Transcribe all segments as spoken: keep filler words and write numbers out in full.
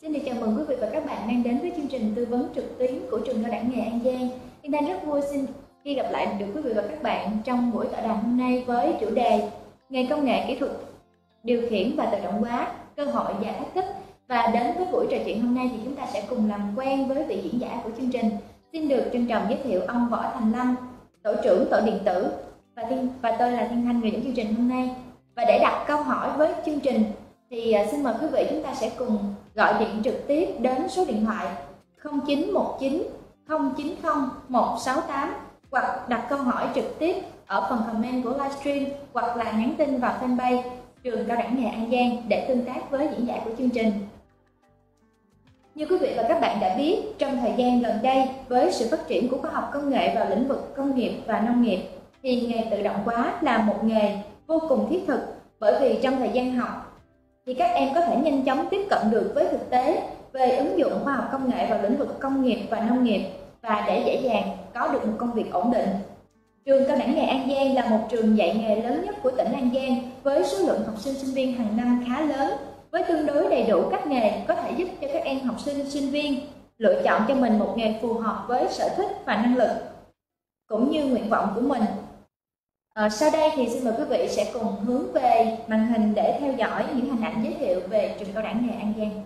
Xin được chào mừng quý vị và các bạn đang đến với chương trình tư vấn trực tuyến của trường Cao đẳng nghề An Giang. Hiện đang rất vui xin khi gặp lại được quý vị và các bạn trong buổi tọa đàm hôm nay với chủ đề nghề công nghệ kỹ thuật điều khiển và tự động hóa, cơ hội và thách thức. Và đến với buổi trò chuyện hôm nay thì chúng ta sẽ cùng làm quen với vị diễn giả của chương trình. Xin được trân trọng giới thiệu ông Võ Thành Lâm, tổ trưởng tổ điện tử, và thiên, và tôi là Thiên Thanh, người dẫn chương trình hôm nay. Và để đặt câu hỏi với chương trình thì xin mời quý vị chúng ta sẽ cùng gọi điện trực tiếp đến số điện thoại không chín một chín không chín không một sáu tám hoặc đặt câu hỏi trực tiếp ở phần comment của livestream hoặc là nhắn tin vào fanpage trường Cao đẳng nghề An Giang để tương tác với diễn giả của chương trình. Như quý vị và các bạn đã biết, trong thời gian gần đây với sự phát triển của khoa học công nghệ vào lĩnh vực công nghiệp và nông nghiệp thì nghề tự động hóa là một nghề vô cùng thiết thực, bởi vì trong thời gian học thì các em có thể nhanh chóng tiếp cận được với thực tế về ứng dụng khoa học công nghệ vào lĩnh vực công nghiệp và nông nghiệp, và để dễ dàng có được một công việc ổn định. Trường Cao đẳng nghề An Giang là một trường dạy nghề lớn nhất của tỉnh An Giang với số lượng học sinh sinh viên hàng năm khá lớn, với tương đối đầy đủ các nghề có thể giúp cho các em học sinh sinh viên lựa chọn cho mình một nghề phù hợp với sở thích và năng lực cũng như nguyện vọng của mình. À, sau đây thì xin mời quý vị sẽ cùng hướng về màn hình để theo dõi những hình ảnh giới thiệu về trường Cao đẳng nghề An Giang.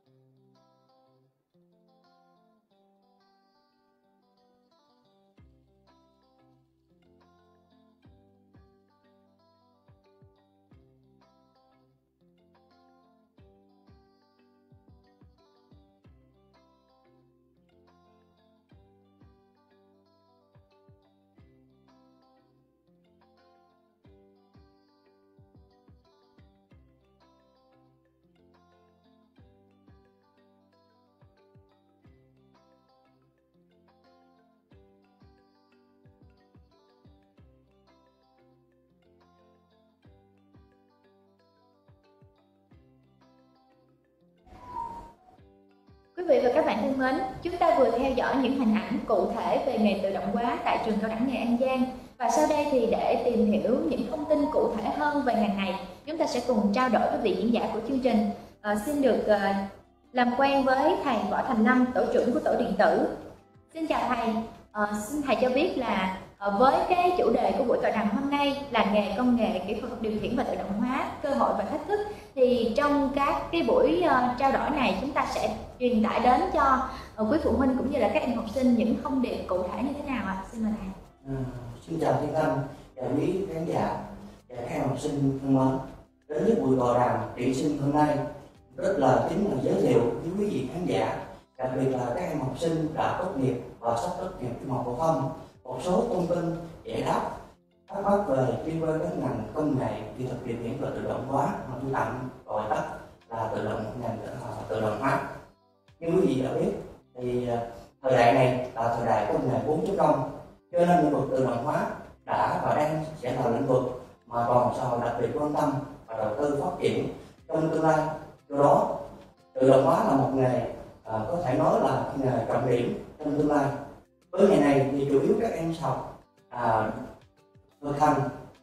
Quý vị và các bạn thân mến, chúng ta vừa theo dõi những hình ảnh cụ thể về nghề tự động hóa tại trường Cao đẳng nghề An Giang. Và sau đây thì để tìm hiểu những thông tin cụ thể hơn về ngành này, chúng ta sẽ cùng trao đổi với vị diễn giả của chương trình. À, xin được à, làm quen với thầy Võ Thành Lâm, tổ trưởng của tổ điện tử. Xin chào thầy, à, xin thầy cho biết là à, với cái chủ đề của buổi tọa đàm hôm nay là nghề công nghệ kỹ thuật điều khiển và tự động hóa, cơ hội và thách thức, thì trong các cái buổi uh, trao đổi này chúng ta sẽ truyền tải đến cho uh, quý phụ huynh cũng như là các em học sinh những thông điệp cụ thể như thế nào ạ? À? Xin mời thầy. À, xin chào Thiên Thanh, chào quý khán giả và các em học sinh thân mến. Đến với buổi tọa đàm tuyển sinh hôm nay rất là chính là giới thiệu với quý vị khán giả, đặc biệt là các em học sinh đã tốt nghiệp và sắp tốt nghiệp trung học phổ thông, một số thông tin giải đáp thắc mắc về liên quan đến ngành công nghệ kỹ thuật điều khiển và tự động hóa, mà tôi tạm gọi tắt là tự động ngành uh, tự động hóa. Như quý vị đã biết thì uh, thời đại này là thời đại công nghệ bốn chấm không, cho nên lĩnh vực tự động hóa đã và đang sẽ là lĩnh vực mà toàn xã hội đặc biệt quan tâm và đầu tư phát triển trong tương lai. Do đó, tự động hóa là một nghề uh, có thể nói là nghề trọng điểm trong tương lai. Với nghề này thì chủ yếu các em học uh, thực hành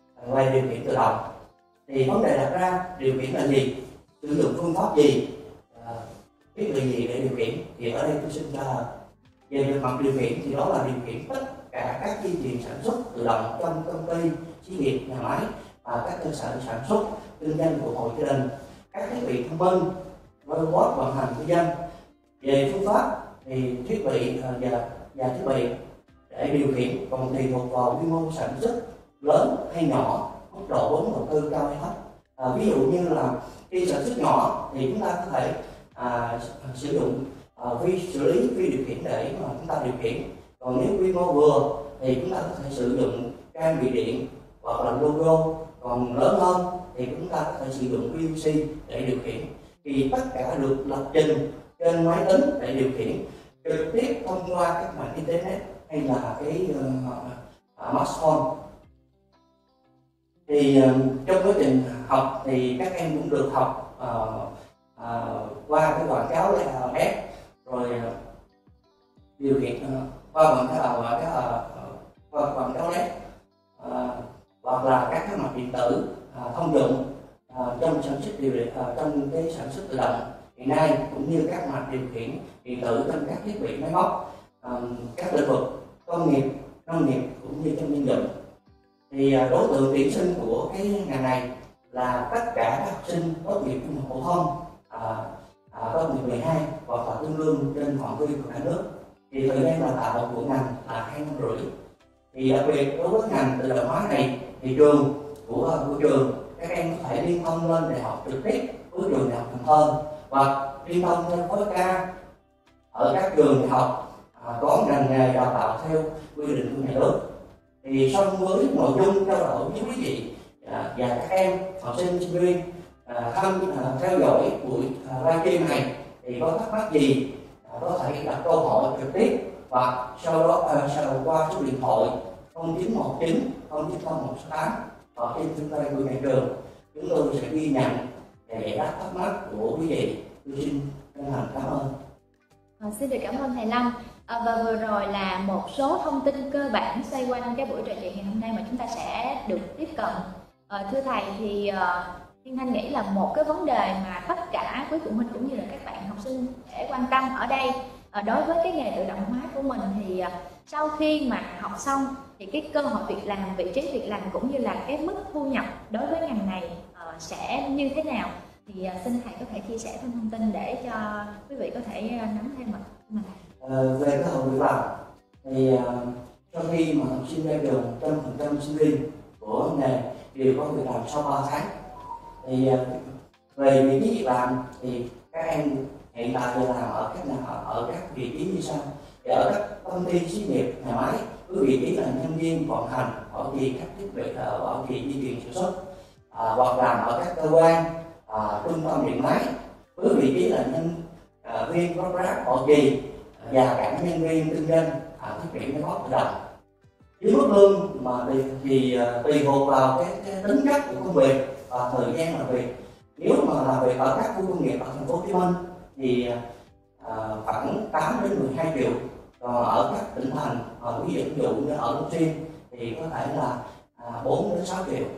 về điều khiển tự động. Thì vấn đề đặt ra điều khiển là gì, sử dụng phương pháp gì, à, thiết bị gì để điều khiển, thì ở đây tôi xin trả lời. Về việc mặt điều khiển thì đó là điều khiển tất cả các dây chuyền sản xuất tự động trong công ty, xí nghiệp, nhà máy và các cơ sở sản xuất kinh doanh của hộ gia đình, các thiết bị thông minh, robot vận hành kinh doanh. Về phương pháp thì thiết bị và, và thiết bị để điều khiển còn tùy thuộc vào quy mô sản xuất lớn hay nhỏ, mức độ vốn đầu tư cao hay thấp. À, ví dụ như là khi sản xuất nhỏ thì chúng ta có thể à, sử dụng à, vi xử lý vi điều khiển để mà chúng ta điều khiển. Còn nếu quy mô vừa thì chúng ta có thể sử dụng trang bị điện hoặc là logo. Còn lớn hơn thì chúng ta có thể sử dụng pê lờ xê để điều khiển. Thì tất cả được lập trình trên máy tính để điều khiển trực tiếp thông qua các mạng internet hay là cái uh, uh, smartphone. Thì uh, trong quá trình học thì các em cũng được học uh, uh, qua cái quảng cáo là ad, rồi uh, điều khiển uh, qua quảng cáo uh, uh, qua quảng cáo ad uh, hoặc là các cái mặt điện tử uh, thông dụng uh, trong sản xuất điều uh, trong cái sản xuất tự động hiện nay cũng như các mặt điều khiển điện tử trong các thiết bị máy móc, các lĩnh vực công nghiệp, nông nghiệp cũng như trong dân dụng. Thì đối tượng tuyển sinh của cái ngành này là tất cả các học sinh tốt nghiệp trung học phổ thông, à, à, tốt nghiệp mười hai hoặc là tương đương trên phạm vi của cả nước. Thì thời gian đào tạo của ngành là hai năm rưỡi. Thì đặc biệt đối với ngành tự động hóa này thì trường của, của trường các em có thể liên thông lên đại học trực tiếp với trường đại học Cần Thơ hoặc liên thông theo khối K ở các trường đại học à, có ngành nghề đào tạo theo quy định của nhà nước. Thì song với nội dung trao đổi với quý vị à, và các em học sinh sinh viên à, tham à, theo dõi buổi à, livestream này thì có thắc mắc gì à, có thể đặt câu hỏi trực tiếp hoặc sau đó à, sau qua số điện thoại không chín một chín không chín không một sáu tám hoặc trên fanpage của nhà trường. Chúng tôi sẽ ghi nhận và giải đáp thắc mắc của quý vị. Tôi xin chân thành cảm ơn. À, xin được cảm ơn thầy Lâm. À, và vừa rồi là một số thông tin cơ bản xoay quanh cái buổi trò chuyện ngày hôm nay mà chúng ta sẽ được tiếp cận. À, thưa thầy thì uh, Thiên Thanh nghĩ là một cái vấn đề mà tất cả quý phụ huynh cũng như là các bạn học sinh để quan tâm ở đây à, đối với cái nghề tự động hóa của mình thì uh, sau khi mà học xong thì cái cơ hội việc làm, vị trí việc làm cũng như là cái mức thu nhập đối với ngành này uh, sẽ như thế nào? Thì uh, xin thầy có thể chia sẻ thêm thông tin để cho quý vị có thể uh, nắm thêm mặt mình. Ờ, về cơ hội việc làm thì uh, sau khi mà học sinh ra trường một trăm phần trăm sinh viên của nghề đều có việc làm sau ba tháng. Thì uh, về vị trí việc làm thì các em hiện tại giờ làm ở các nhà ở các vị trí như sau. Thì ở các công ty xí nghiệp, nhà máy với vị trí là nhân viên vận hành, bảo trì các thiết bị, bảo trì dây chuyền sản xuất, à, hoặc làm ở các cơ quan, à, trung tâm điện máy với vị trí là nhân à, viên lắp ráp, bảo trì và cả nhân viên kinh doanh à, thiết bị máy móc tự động. Với mức lương mà thì, thì uh, tùy thuộc vào cái, cái tính chất của công việc và thời gian làm việc. Nếu mà làm việc ở các khu công nghiệp ở thành phố Hồ Chí Minh thì uh, khoảng tám đến mười hai triệu. Còn ở các tỉnh thành, uh, ví dụ như ở Long Xuyên thì có thể là uh, bốn đến sáu triệu.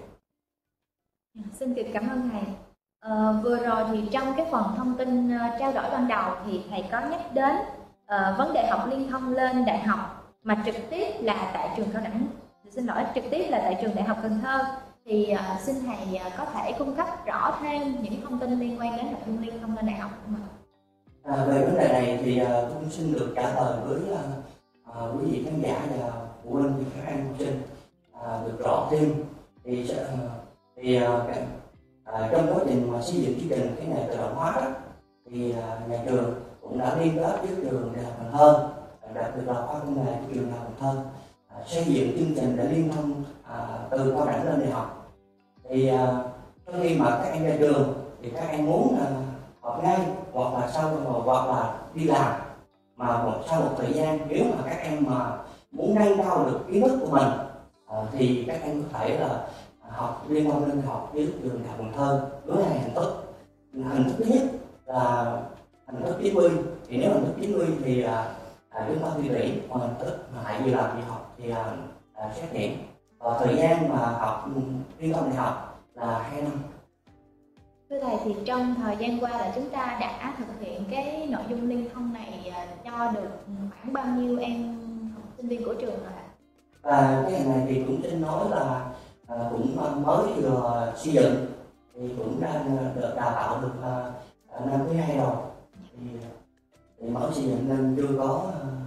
Xin được cảm ơn thầy. À, vừa rồi thì trong cái phần thông tin uh, trao đổi ban đầu thì thầy có nhắc đến uh, vấn đề học liên thông lên đại học mà trực tiếp là tại trường cao đẳng, xin lỗi trực tiếp là tại trường Đại học Cần Thơ. Thì uh, xin thầy uh, có thể cung cấp rõ thêm những thông tin liên quan đến nội dung liên thông lên đại học không ạ? À, về vấn đề này thì uh, tôi xin được trả lời với uh, uh, quý vị khán giả và phụ huynh và các em học sinh uh, được rõ thêm. Thì uh, thì uh, cái, uh, trong quá trình mà xây dựng chương trình cái nghề tự động hóa đó thì uh, nhà trường cũng đã liên kết với trường Đại học Cần Thơ, đặc biệt là khoa công nghệ của trường Đại học Cần Thơ uh, xây dựng chương trình để liên thông uh, từ cao đẳng lên đại học. Thì uh, sau khi mà các em ra trường thì các em muốn uh, học ngay hoặc là sau hoặc là đi làm, mà một, sau một thời gian nếu mà các em mà muốn nâng cao được kiến thức của mình uh, thì các em có thể là học liên thông lên học với trường Đại học Cần Thơ với hai hình thức. Hình thức thứ nhất là hình thức chín mươi. Thì nếu hình thức chín mươi thì uh, À, chúng ta thi tuyển, còn hình thức mà hãy vừa làm việc học thì là à, xét tuyển. Và thời gian mà học liên thông đại học là hai năm. Thưa thầy thì trong thời gian qua là chúng ta đã thực hiện cái nội dung liên thông này cho được khoảng bao nhiêu em học sinh viên của trường rồi ạ? Và cái này thì cũng xin nói là à, cũng mới vừa xây dựng thì cũng đang được đào tạo được à, năm thứ hai rồi. Thì, thì mới xây dựng nên chưa có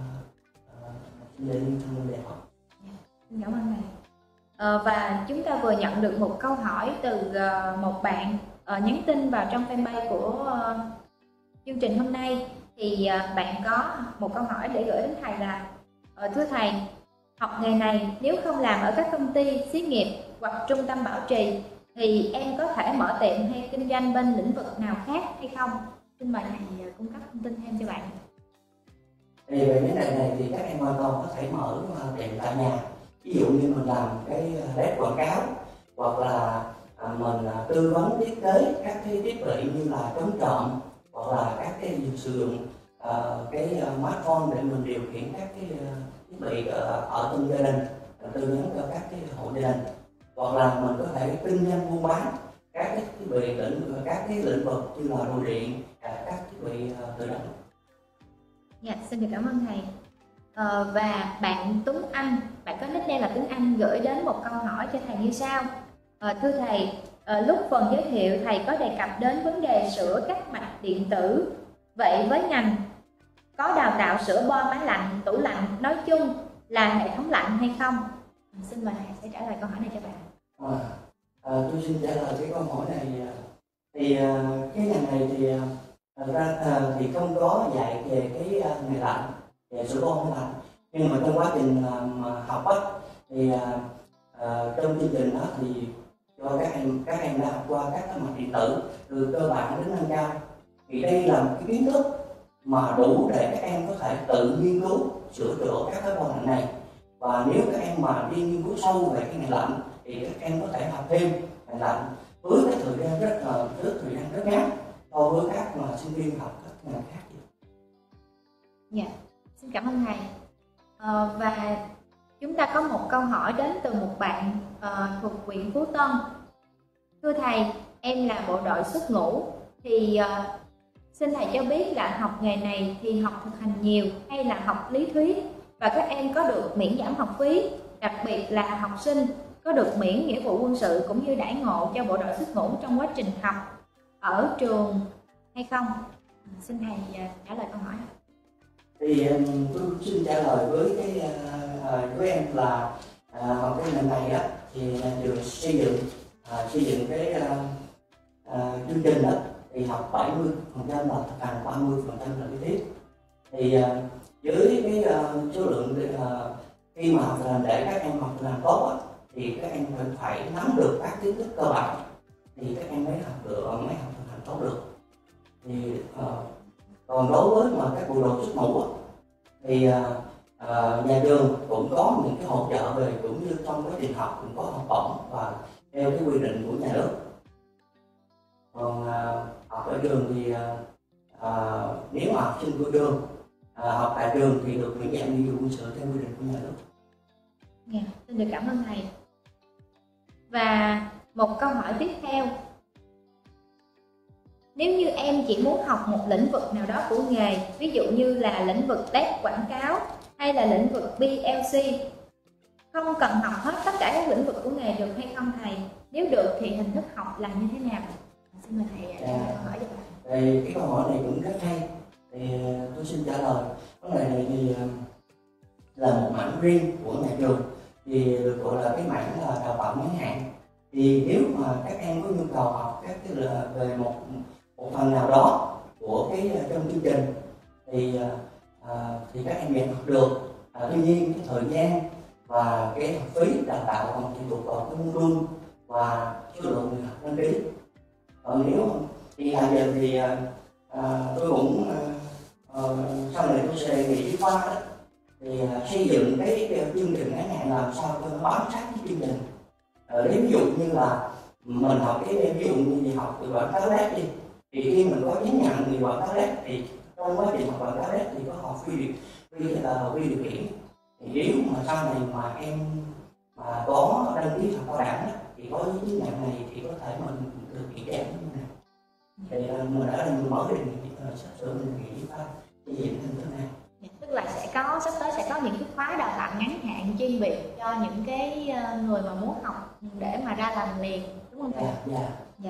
sinh viên liên thông đại học. Xin cảm ơn thầy. À, và chúng ta vừa nhận được một câu hỏi từ uh, một bạn uh, nhắn tin vào trong fanpage của uh, chương trình hôm nay. Thì uh, bạn có một câu hỏi để gửi đến thầy là uh, thưa thầy, học nghề này nếu không làm ở các công ty, xí nghiệp hoặc trung tâm bảo trì thì em có thể mở tiệm hay kinh doanh bên lĩnh vực nào khác hay không? Xin mời thầy cung cấp thông tin thêm cho bạn. Thì về vấn đề này thì các em hoàn toàn có thể mở tiệm tại nhà. Ví dụ như mình làm cái web quảng cáo hoặc là à, mình à, tư vấn thiết kế các cái thiết bị như là chống trộm hoặc là các cái sử dụng à, cái smartphone để mình điều khiển các cái thiết bị ở, ở trong gia đình, tư vấn cho các cái hộ gia đình, hoặc là mình có thể kinh doanh buôn bán các cái thiết bị lĩnh các cái lĩnh vực như là đồ điện, các thiết bị uh, tự động. Dạ, xin được cảm ơn thầy. Ờ, và bạn Tuấn Anh, bạn có nickname là Tuấn Anh, gửi đến một câu hỏi cho thầy như sau. Ờ, thưa thầy, ờ, lúc phần giới thiệu thầy có đề cập đến vấn đề sửa các mạch điện tử. Vậy với ngành có đào tạo sửa bo máy lạnh, tủ lạnh nói chung là hệ thống lạnh hay không? Xin mời thầy sẽ trả lời câu hỏi này cho bạn. À, à, tôi xin trả lời cái câu hỏi này. Thì à, cái ngành này thì à, ra à, thì không có dạy về cái à, nghề lạnh, về sửa bo máy lạnh. Nhưng mà trong quá trình à, mà học á thì à, à, trong chương trình đó thì cho các em các em đã học qua các cái mạch điện tử từ cơ bản đến nâng cao. Thì đây là một cái kiến thức mà đủ để các em có thể tự nghiên cứu sửa chữa các cái bo lạnh này. Và nếu các em mà đi nghiên cứu sâu về cái ngành lạnh thì các em có thể học thêm ngành lạnh với cái thời gian rất là rất thời gian rất ngắn so với các mà sinh viên học các ngành khác. Dạ, xin cảm ơn thầy. Ờ, và chúng ta có một câu hỏi đến từ một bạn uh, thuộc huyện Phú Tân. Thưa thầy, em là bộ đội xuất ngũ thì uh, xin thầy cho biết là học nghề này thì học thực hành nhiều hay là học lý thuyết, và các em có được miễn giảm học phí, đặc biệt là học sinh có được miễn nghĩa vụ quân sự cũng như đãi ngộ cho bộ đội xuất ngũ trong quá trình học ở trường hay không? Xin thầy uh, trả lời câu hỏi. Thì tôi xin trả lời với cái uh, với em là uh, học cái ngành này á thì nhà trường xây dựng uh, xây dựng cái uh, uh, chương trình đó thì học bảy mươi phần trăm là thực hành, ba mươi phần trăm là lý thuyết. Thì uh, với cái uh, số lượng uh, khi mà học làm để các em học làm tốt á, thì các em phải nắm được các kiến thức cơ bản thì các em mới học được, mới học thực hành tốt được. Thì uh, còn đối với mà các bộ đội xuất ngũ thì à, à, nhà trường cũng có những cái hỗ trợ về, cũng như trong quá trình học cũng có học bổng và theo cái quy định của nhà nước. Còn à, học ở trường thì à, à, nếu mà học sinh của trường à, học tại trường thì được miễn giảm nghĩa vụ quân sự theo quy định của nhà nước. Dạ, xin được cảm ơn thầy. Và một câu hỏi tiếp theo. Nếu như em chỉ muốn học một lĩnh vực nào đó của nghề, ví dụ như là lĩnh vực test quảng cáo hay là lĩnh vực pê lờ xê, không cần học hết tất cả các lĩnh vực của nghề được hay không thầy? Nếu được thì hình thức học là như thế nào? Xin mời thầy trả lời câu hỏi cho bạn. Thì cái câu hỏi này cũng rất hay. Thì tôi xin trả lời. Vấn đề này thì là một mảng riêng của nhà trường, thì được gọi là cái mảng là đào tạo ngắn hạn. Thì nếu mà các em có nhu cầu học các cái là về một một phần nào đó của cái trong chương trình thì à, thì các em vẫn học được. À, tuy nhiên cái thời gian và cái học phí đào tạo còn phụ thuộc vào cái môn luân và số lượng người học đăng ký. Còn nếu thì hiện giờ thì à, tôi cũng à, sau này tôi sẽ đề nghị với khoa đó thì à, xây dựng cái, cái chương trình ngắn hạn làm sao cho nó bám sát với chương trình. À, nếu ví dụ như là mình học cái ví dụ như học từ quảng cáo led đi, thì khi mình có chứng nhận người quảng cáo led thì trong quá trình học quảng cáo led thì có học quy điều quy uh, quy điều khiển. Thì nếu mà sau này mà em mà có đăng ký học cao đẳng thì có giấy chứng nhận này thì có thể mình được kiểm tra như này. Thì uh, mình ở đây mình mở định uh, sắp sửa mình nghĩ phải xây dựng hình thức này. Tức là sẽ có sắp tới sẽ có những cái khóa đào tạo ngắn hạn chuyên biệt cho những cái người mà muốn học để mà ra làm liền, đúng không thầy? Dạ. Dạ. Dạ.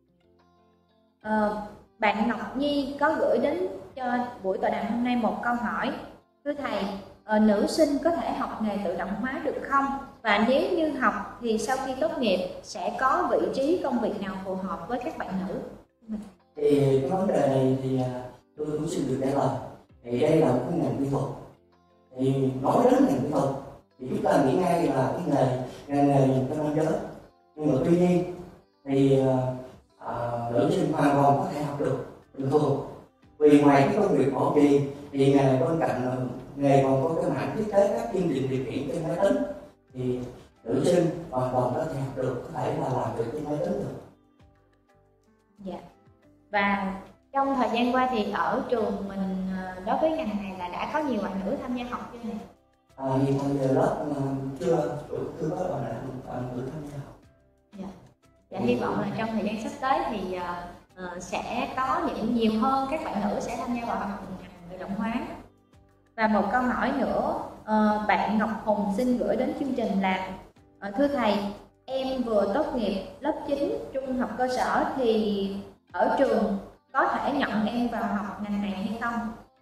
Ờ, bạn Ngọc Nhi có gửi đến cho buổi tọa đàm hôm nay một câu hỏi. Thưa thầy, ờ, nữ sinh có thể học nghề tự động hóa được không? Và nếu như học thì sau khi tốt nghiệp sẽ có vị trí công việc nào phù hợp với các bạn nữ? Thì cái vấn đề này thì tôi cũng xin được trả lời. Thì đây là một cái ngành kỹ thuật. Thì nói đến ngành kỹ thuật thì chúng ta nghĩ ngay là cái nghề ngành nghề dành cho nam giới. Nhưng mà tuy nhiên thì à, nữ sinh hoàn toàn có thể học được bình thường. Vì ngoài cái công việc bảo trì thì nghề bên cạnh nghề còn có cái mảng thiết kế các chương trình điều khiển trên máy tính, thì nữ sinh hoàn toàn có thể học được, có thể là làm được trên máy tính được. Dạ. Và trong thời gian qua thì ở trường mình đối với ngành này là đã có nhiều bạn nữ tham gia học chưa này? À, hiện tại giờ lớp chưa chưa có bạn nữ tham gia học. Dạ. Dạ, hy vọng là trong thời gian sắp tới thì uh, uh, sẽ có những nhiều hơn các bạn nữ sẽ tham gia vào học ngành tự động hóa. Và một câu hỏi nữa, uh, bạn Ngọc Hùng xin gửi đến chương trình là uh, thưa thầy, em vừa tốt nghiệp lớp chín trung học cơ sở thì ở trường có thể nhận em vào học ngành này hay không?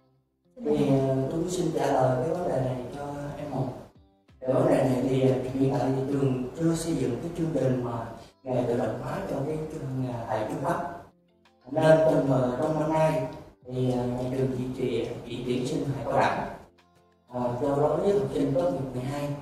Thì tôi xin trả lời cái vấn đề này cho em Hùng. Cái vấn đề này thì hiện tại thì trường chưa xây dựng cái chương trình mà nghề tự động hóa cho cái trường thầy trung cấp, nên trong trong năm nay thì nhà trường chỉ chỉ, chỉ tuyển sinh thầy cao đẳng. À, do đó với học sinh tốt nghiệp mười hai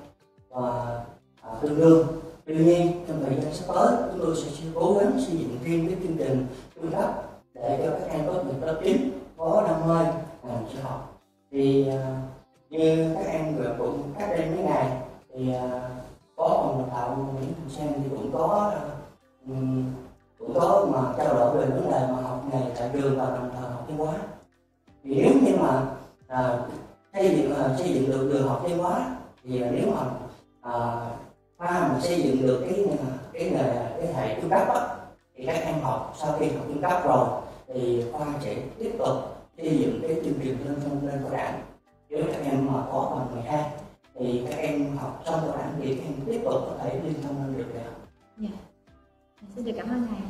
và à, tương đương. Tuy nhiên trong thời gian sắp tới chúng tôi sẽ cố gắng xây dựng thêm cái chương trình trung cấp để cho các em tốt nghiệp lớp chín có đam mê ngành sư học. Thì à, như các em cũng cách đây mấy ngày thì à, có phòng đào tạo Nguyễn Thành Sang thì cũng có um, cũng có mà trao đổi về vấn đề mà học nghề tại trường và đồng thời học văn hóa. Thì nếu như mà à, xây dựng à, xây dựng được đường học văn hóa thì à, nếu mà à, khoa mà xây dựng được cái cái nghề cái hệ trung cấp á, thì các em học sau khi học trung cấp rồi thì khoa sẽ tiếp tục xây dựng cái chương trình lên lên lên cao đẳng. Nếu các em mà có bằng mười hai thì các em học xong cao đẳng thì các em tiếp tục có thể liên thông lên được đại học. Dạ. Xin được cảm ơn thầy.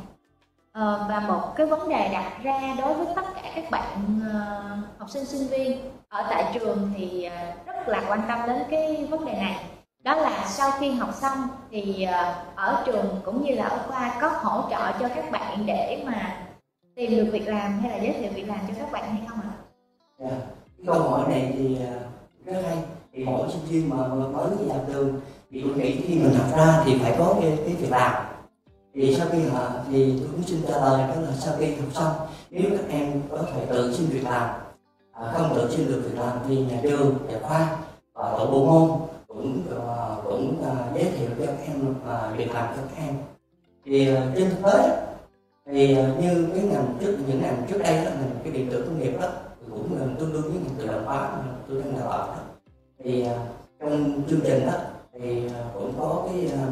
Ờ, và một cái vấn đề đặt ra đối với tất cả các bạn uh, học sinh sinh viên ở tại trường thì uh, rất là quan tâm đến cái vấn đề này. Đó là sau khi học xong thì uh, ở trường cũng như là ở khoa có hỗ trợ cho các bạn để mà tìm được việc làm hay là giới thiệu việc làm cho các bạn hay không ạ? Yeah. Cái câu hỏi này thì rất hay. Thì mỗi sinh viên mà mới vào trường thì tôi nghĩ khi mình học ra thì phải có cái, cái việc làm. Thì sau khi họ thì tôi cũng xin trả lời đó là sau khi học xong, nếu các em có thể tự xin việc làm, à, không tự xin được việc làm thì nhà trường, nhà khoa và tổ bộ môn cũng uh, cũng uh, giới thiệu cho các em uh, việc làm cho các em. Thì uh, trên thực tế thì uh, như cái ngành trước những ngành trước đây là ngành cái điện tử công nghiệp đó cũng gần tương đương với ngành tự động hóa mà tôi đang đào tạo đó. Thì uh, trong chương trình đó thì uh, cũng có cái uh,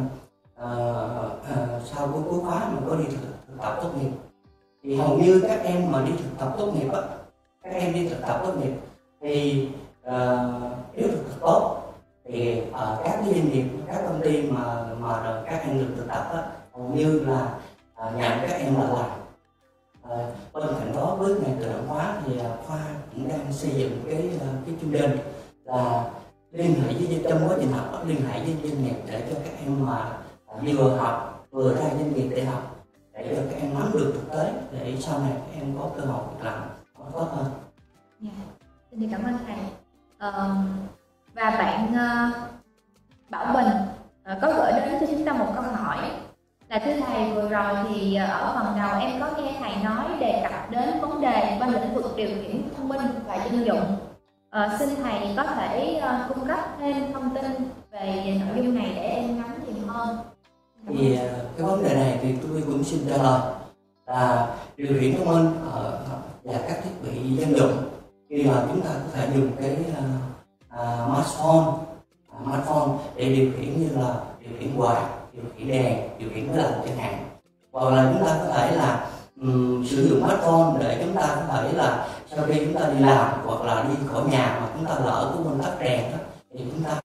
uh, uh, sau cuối cuối khóa mà có đi thực, thực tập tốt nghiệp thì hầu như các em mà đi thực tập tốt nghiệp đó, các em đi thực tập tốt nghiệp thì uh, nếu thực tập tốt thì ở uh, các cái doanh nghiệp, các công ty mà mà các em được thực tập đó, hầu như là uh, nhận các em là làm. Uh, bên cạnh đó với ngành tự động hóa thì uh, khoa cũng đang xây dựng cái uh, cái chương trình là liên hệ với trong quá trình học, liên hệ với doanh nghiệp để cho các em mà uh, vừa học vừa ra doanh nghiệp để học, để cho các em nắm được thực tế để sau này các em có cơ hội làm tốt hơn. Yeah. Xin được cảm ơn thầy. Uh, và bạn uh, Bảo Bình uh, có gửi đến cho chúng ta một câu hỏi là thưa thầy, vừa rồi thì uh, ở phần đầu em có nghe thầy nói đề cập đến vấn đề bên lĩnh vực điều khiển thông minh và dân dụng. Uh, xin thầy có thể uh, cung cấp thêm thông tin về nội dung này để em nắm nhiều hơn. Thì uh, cái vấn đề này thì tôi cũng xin trả lời là điều khiển thông minh ở và các thiết bị dân dụng khi mà chúng ta có thể dùng cái uh, uh, smartphone, uh, smartphone để điều khiển như là điều khiển quạt, điều khiển đèn, điều khiển máy lạnh chẳng hạn, hoặc là chúng ta có thể là um, sử dụng smartphone để chúng ta có thể là sau khi chúng ta đi làm hoặc là đi khỏi nhà mà chúng ta lỡ có quên tắt đèn đó, thì chúng ta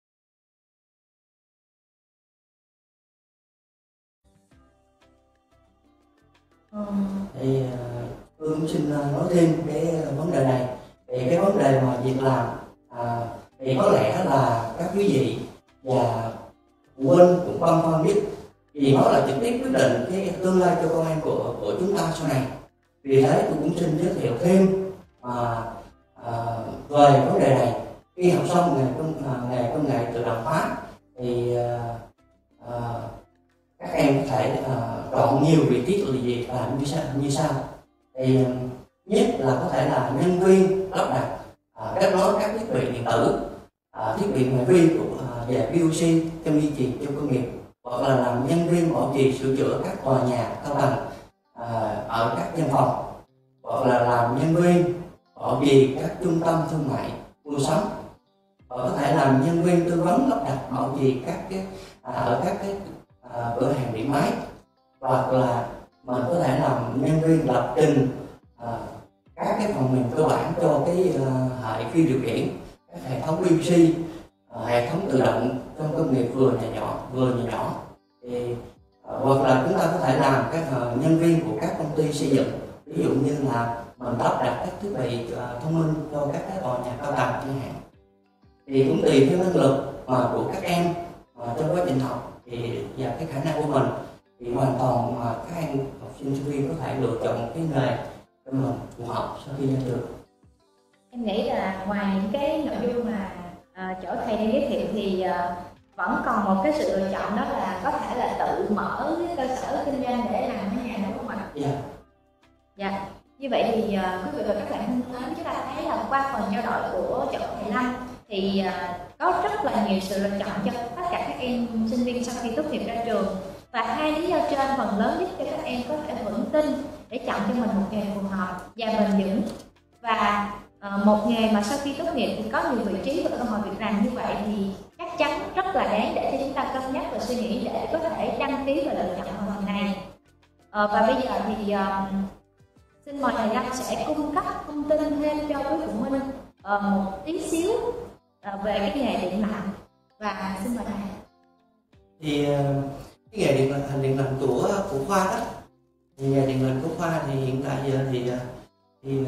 thì uh, tôi cũng xin uh, nói thêm cái uh, vấn đề này. Thì cái vấn đề mà việc làm à, thì có lẽ là các quý vị và phụ huynh cũng băn khoăn biết, vì nó là trực tiếp quyết định cái tương lai cho con em của của chúng ta sau này. Vì thế tôi cũng xin giới thiệu thêm à, à, về vấn đề này. Khi học xong nghề công à, nghề công nghệ tự động hóa thì à, à, các em có thể à, chọn nhiều vị trí việc làm như sau như sau thì nhất là có thể là nhân viên lắp đặt à, kết nối các thiết bị điện tử, à, thiết bị ngoại vi của à, về pê ô xê trong duy trì trong công nghiệp, hoặc là làm nhân viên bảo trì sửa chữa các tòa nhà cao tầng à, ở các văn phòng, hoặc là làm nhân viên bảo trì các trung tâm thương mại mua sắm, hoặc có thể làm nhân viên tư vấn lắp đặt bảo trì các cái à, ở các cái à, cửa hàng điện máy, hoặc là mình có thể làm nhân viên lập trình à, các cái phần mềm cơ bản cho cái uh, hệ phi điều khiển, các hệ thống pê lờ xê, uh, hệ thống tự động trong công nghiệp vừa nhỏ nhỏ vừa nhỏ nhỏ thì uh, hoặc là chúng ta có thể làm các uh, nhân viên của các công ty xây dựng, ví dụ như là mình lắp đặt các thiết bị uh, thông minh cho các cái tòa nhà cao tầng chẳng hạn. Thì cũng tùy theo năng lực mà của các em mà trong quá trình học thì và cái khả năng của mình thì hoàn toàn mà các em học sinh sinh viên có thể lựa chọn một cái nghề cho mình phù hợp sau khi ra trường. Em nghĩ là ngoài những cái nội dung mà uh, chỗ thầy đang giới thiệu thì uh, vẫn còn một cái sự lựa chọn, đó là có thể là tự mở cái cơ sở kinh doanh để làm ở nhà, đúng không ạ? Dạ. Dạ. Như vậy thì uh, quý vị và các bạn thân mến, chúng ta thấy là qua phần trao đổi của chỗ thầy Lâm thì uh, có rất là nhiều sự lựa chọn cho tất cả các em sinh viên sau khi tốt nghiệp ra trường, và hai lý do trên phần lớn giúp cho các em có thể vững tin để chọn cho mình một nghề phù hợp và bền vững. Và uh, một nghề mà sau khi tốt nghiệp thì có nhiều vị trí và cơ hội việc làm như vậy thì chắc chắn rất là đáng để cho chúng ta cân nhắc và suy nghĩ để có thể đăng ký và lựa chọn phần này. Uh, và bây giờ thì uh, xin mời thầy Lâm sẽ cung cấp thông tin thêm cho quý phụ huynh uh, một tí xíu uh, về cái nghề điện lạnh, và xin mời thầy. Thì uh, cái nghề điện lạnh điện lạnh của của Khoa đó, thì nghề điện lạnh của Khoa thì hiện tại giờ thì thì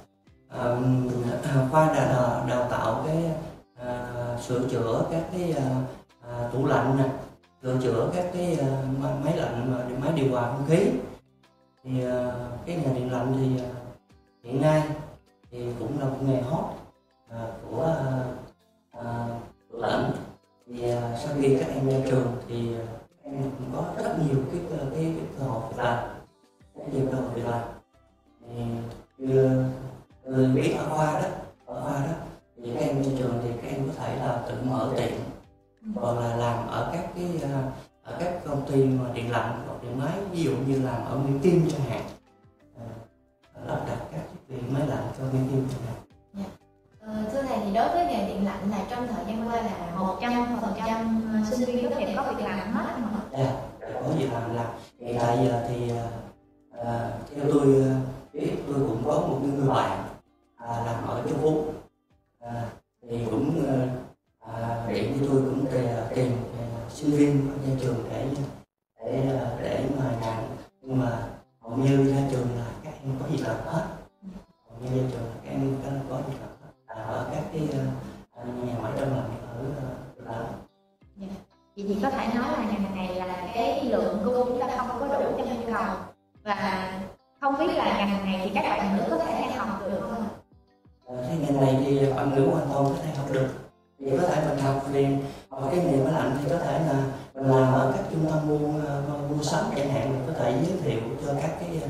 uh, Khoa đã đào, đào tạo cái uh, sửa chữa các cái uh, uh, tủ lạnh nè, sửa chữa các cái uh, máy lạnh, máy điều hòa không khí. Thì uh, cái nghề điện lạnh thì uh, hiện nay thì cũng là một nghề hot uh, của uh, uh, tủ lạnh. Thì uh, sau khi các em ra trường thì uh, các em cũng có rất nhiều cái cái, cái cơ hội việc làm, rất nhiều cơ hội việc làm. Thì như người biết ở Khoa đó, ở Khoa đó thì các em ra trường thì các em có thể là tự mở tiệm, hoặc là làm ở các cái uh, ở các công ty mà điện lạnh hoặc điện máy, ví dụ như làm ở Nguyễn Kim chẳng hạn, à, lắp đặt các thiết bị máy lạnh cho Nguyễn Kim chẳng hạn. Yeah. Ờ, thưa thầy, thì đối với nghề điện lạnh là trong thời gian qua là một trăm phần trăm sinh viên tốt nghiệp có việc làm hết không ạ? Dạ, có việc làm làm. Hiện tại giờ thì à, theo tôi biết, tôi cũng có một người bạn à, làm ở Châu Phú, à, thì cũng à, điện cho tôi cũng tìm, tìm sinh viên ra trường để để để mà làm, nhưng mà hầu như ra trường là các em có việc làm hết, hầu như ra trường là các em có việc làm hết, à, ở các cái uh, nhà máy đông lạnh ở đó. Yeah. Vậy thì có thể nói là ngành này là cái lượng cung chúng ta không có đủ cho nhu cầu, và không biết là ngành này thì các bạn nữ có thể hay học được không? À, cái ngành này thì bạn nữ hoàn toàn có thể học được. Thì có thể mình học liền học cái nghề máy lạnh thì có thể là mình làm ở các trung tâm mua mua sắm chẳng hạn, mình có thể giới thiệu cho các cái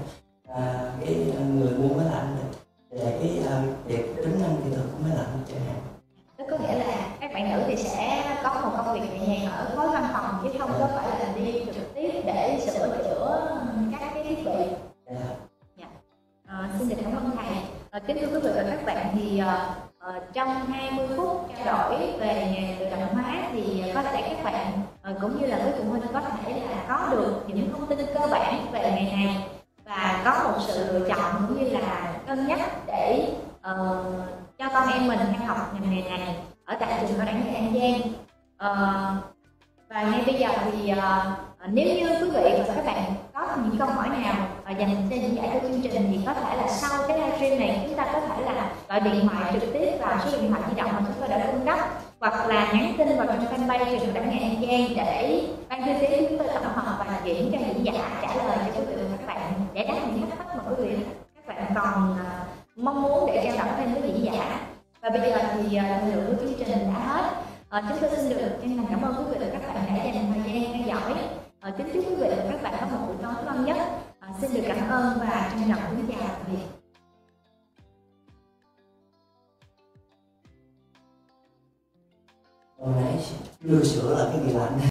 à, cái người mua máy lạnh về cái à, về tính năng kỹ thuật của máy lạnh chẳng hạn. Tức có nghĩa là các bạn nữ thì sẽ có một công việc nhẹ nhàng ở khối văn phòng, chứ không có phải là đi trực tiếp để sửa chữa các cái thiết bị. Yeah. Yeah. À, xin được cảm ơn thầy. À, kính thưa quý vị và các bạn, thì uh, trong hai mươi phút trao đổi về nghề tự động hóa thì có thể các bạn uh, cũng như là với phụ huynh có thể là có được những thông tin cơ bản về nghề này và có một sự lựa chọn cũng như là cân nhắc để uh, cho con em mình theo học ngành nghề này ở tại trường cao đẳng nghề An Giang. Uh, và ngay bây giờ thì uh, nếu như quý vị và các bạn có những câu hỏi nào uh, dành cho diễn giải của chương trình thì có thể là sau cái livestream này chúng ta có thể là gọi điện thoại trực tiếp vào số điện thoại di động mà chúng tôi đã cung cấp, hoặc là nhắn tin vào trong fanpage trường cao đẳng nghề An Giang để ban thư ký chúng tôi tổng hợp và chuyển cho diễn giả trả lời cho quý vị và các bạn để đáp những thắc mắc mà quý vị các bạn còn uh, mong muốn để trao đổi thêm với diễn giả. Và bây giờ thì uh, thời lượng của chương trình đã hết. Uh, chúng tôi xin được chân thành cảm ơn quý vị và các bạn đã dành thời gian theo dõi. Uh, kính chúc quý vị và các bạn có một buổi tối ngon nhất. Uh, xin được cảm ơn và trân trọng kính chào tạm biệt. Hồi nãy đưa sửa là cái gì lạnh.